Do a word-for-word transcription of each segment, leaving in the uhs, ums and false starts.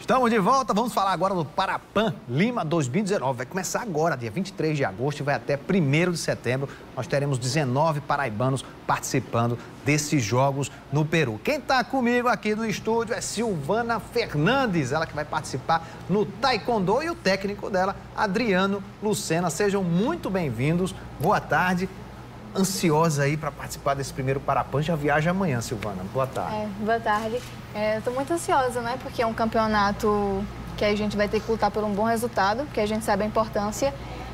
Estamos de volta, vamos falar agora do Parapan Lima dois mil e dezenove. Vai começar agora, dia vinte e três de agosto, e vai até primeiro de setembro. Nós teremos dezenove paraibanos participando desses jogos no Peru. Quem está comigo aqui no estúdio é Silvana Fernandes, ela que vai participar no Taekwondo, e o técnico dela, Adriano Lucena. Sejam muito bem-vindos, boa tarde. Ansiosa aí para participar desse primeiro Parapan, já viaja amanhã, Silvana. Boa tarde. É, boa tarde. É, Estou muito ansiosa, né? Porque é um campeonato que a gente vai ter que lutar por um bom resultado, porque a gente sabe a importância.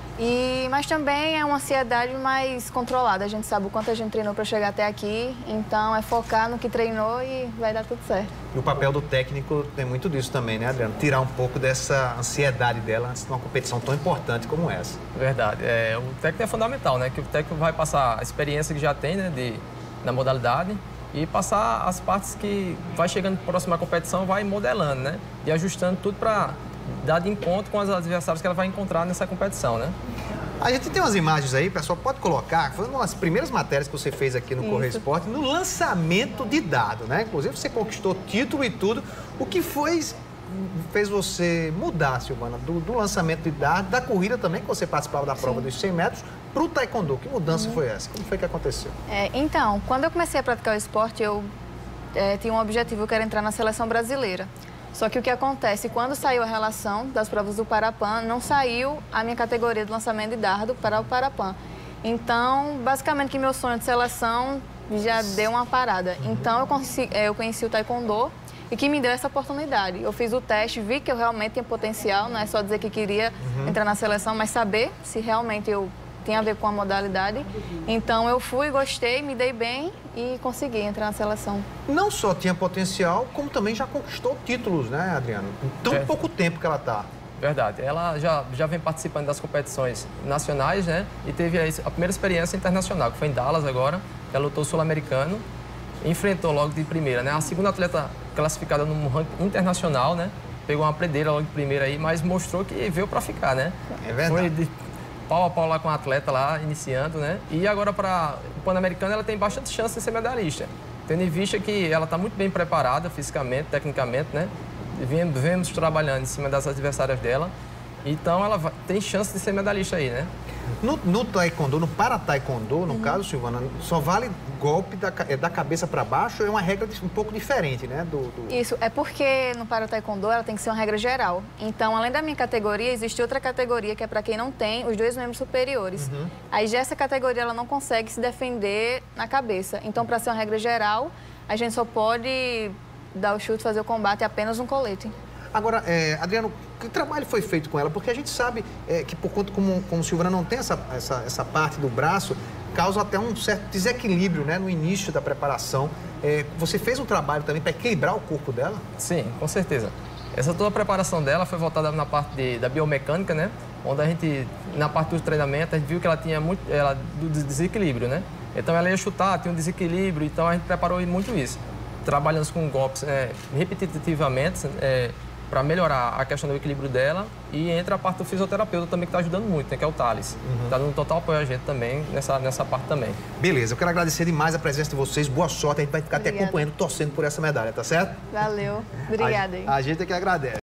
E, mas também é uma ansiedade mais controlada. A gente sabe o quanto a gente treinou para chegar até aqui, então é focar no que treinou e vai dar tudo certo. E o papel do técnico tem muito disso também, né, Adriano? Tirar um pouco dessa ansiedade dela antes de uma competição tão importante como essa. Verdade. É, o técnico é fundamental, né? Que o técnico vai passar a experiência que já tem, né, de, na modalidade e passar as partes que vai chegando para a próxima competição, vai modelando, né? E ajustando tudo para dar de encontro com os adversários que ela vai encontrar nessa competição, né? A gente tem umas imagens aí, pessoal, pode colocar. Foi uma das primeiras matérias que você fez aqui no Correio Esporte, no lançamento de dado, né? Inclusive, você conquistou título e tudo. O que foi, fez você mudar, Silvana, do, do lançamento de dado, da corrida também, que você participava da prova Sim. dos cem metros, para o Taekwondo? Que mudança uhum. foi essa? Como foi que aconteceu? É, então, quando eu comecei a praticar o esporte, eu é, tinha um objetivo, que era entrar na seleção brasileira. Só que o que acontece, quando saiu a relação das provas do Parapan, não saiu a minha categoria de lançamento de dardo para o Parapan. Então, basicamente, que meu sonho de seleção já deu uma parada. Então, eu conheci, eu conheci o Taekwondo e que me deu essa oportunidade. Eu fiz o teste, vi que eu realmente tinha potencial, não é só dizer que queria uhum. entrar na seleção, mas saber se realmente eu tinha a ver com a modalidade. Então, eu fui, gostei, me dei bem e consegui entrar na seleção. Não só tinha potencial, como também já conquistou títulos, né, Adriano? Em tão é. pouco tempo que ela está. Verdade. Ela já, já vem participando das competições nacionais, né? E teve a, a primeira experiência internacional, que foi em Dallas agora. Ela lutou sul-americano, enfrentou logo de primeira, né? A segunda atleta classificada no ranking internacional, né? Pegou uma prendeira logo de primeira aí, mas mostrou que veio para ficar, né? É verdade. Foi de pau a pau lá com a atleta lá, iniciando, né? E agora para o Pan-Americano ela tem bastante chance de ser medalhista. Tendo em vista que ela está muito bem preparada fisicamente, tecnicamente, né? Vemos, vemos trabalhando em cima das adversárias dela. Então ela vai, tem chance de ser medalhista aí, né? No, no Taekwondo, no Para-Taekwondo, no uhum. caso, Silvana, só vale golpe da, da cabeça para baixo, é uma regra um pouco diferente, né? Do, do... Isso, é porque no Para-Taekwondo ela tem que ser uma regra geral. Então, além da minha categoria, existe outra categoria que é para quem não tem os dois membros superiores. Uhum. Aí, já essa categoria, ela não consegue se defender na cabeça. Então, para ser uma regra geral, a gente só pode dar o chute, fazer o combate apenas um colete. Agora, é, Adriano, que trabalho foi feito com ela? Porque a gente sabe é, que, por conta como, como Silvana não tem essa, essa, essa parte do braço, causa até um certo desequilíbrio, né, no início da preparação. É, você fez um trabalho também para equilibrar o corpo dela? Sim, com certeza. Essa toda a preparação dela foi voltada na parte de, da biomecânica, né? Onde a gente, na parte do treinamento, a gente viu que ela tinha muito ela, do desequilíbrio, né? Então ela ia chutar, tinha um desequilíbrio, então a gente preparou muito isso. Trabalhando com golpes é, repetitivamente, é, para melhorar a questão do equilíbrio dela, e entra a parte do fisioterapeuta também, que está ajudando muito, né, que é o Thales. Está uhum. dando total apoio a gente também, nessa, nessa parte também. Beleza, eu quero agradecer demais a presença de vocês, boa sorte, a gente vai ficar Obrigada. até acompanhando, torcendo por essa medalha, tá certo? Valeu, obrigada. A, a gente é que agradece.